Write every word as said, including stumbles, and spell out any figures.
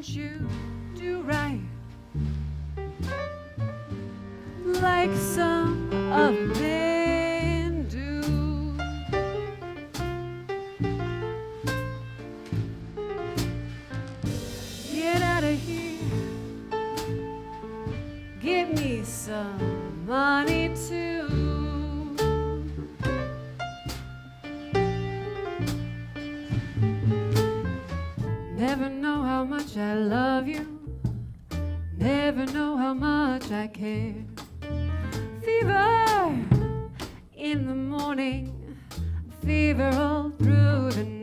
can't you do right like some other men do? Get out of here, give me some money too. Never know how much I love you, never know how much I care. Fever in the morning, fever all through the night.